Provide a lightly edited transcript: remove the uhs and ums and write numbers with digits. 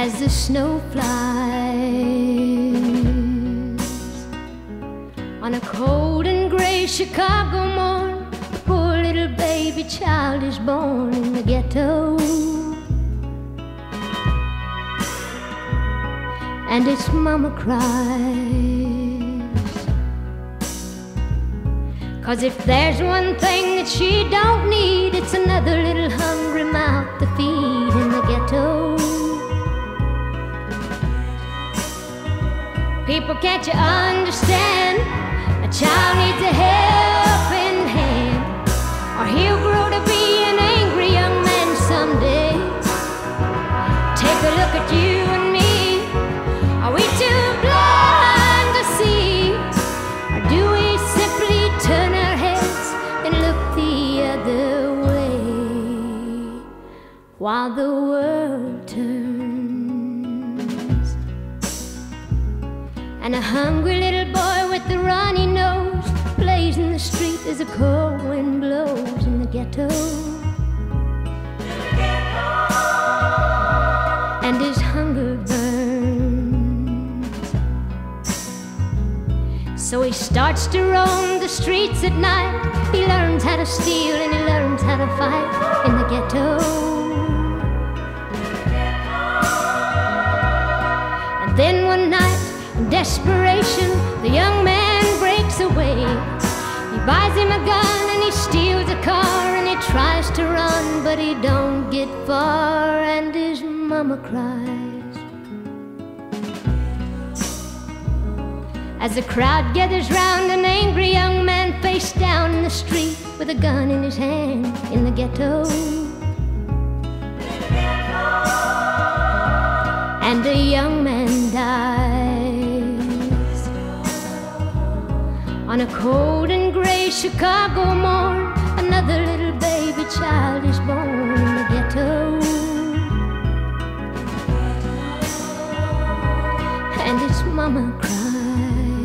as the snow flies. On a cold and gray Chicago morn, a poor little baby child is born in the ghetto. And its mama cries, 'cause if there's one thing that she don't need, it's another little hungry mouth to feed in the ghetto. People, can't you understand? A child needs a helping hand, or he'll grow to be an angry young man someday. Take a look at you and me. Are we too blind to see, or do we simply turn our heads and look the other way while the world turns? And a hungry little boy with a runny nose plays in the street as a cold wind blows in the ghetto. And his hunger burns, so he starts to roam the streets at night. He learns how to steal and he learns how to fight in the ghetto. And then one night, in desperation, the young man breaks away. He buys him a gun and he steals a car and he tries to run, but he don't get far, and his mama cries. As the crowd gathers round an angry young man face down in the street with a gun in his hand in the ghetto. And a young man dies. On a cold and gray Chicago morn, another little baby child is born in the ghetto. And its mama cries.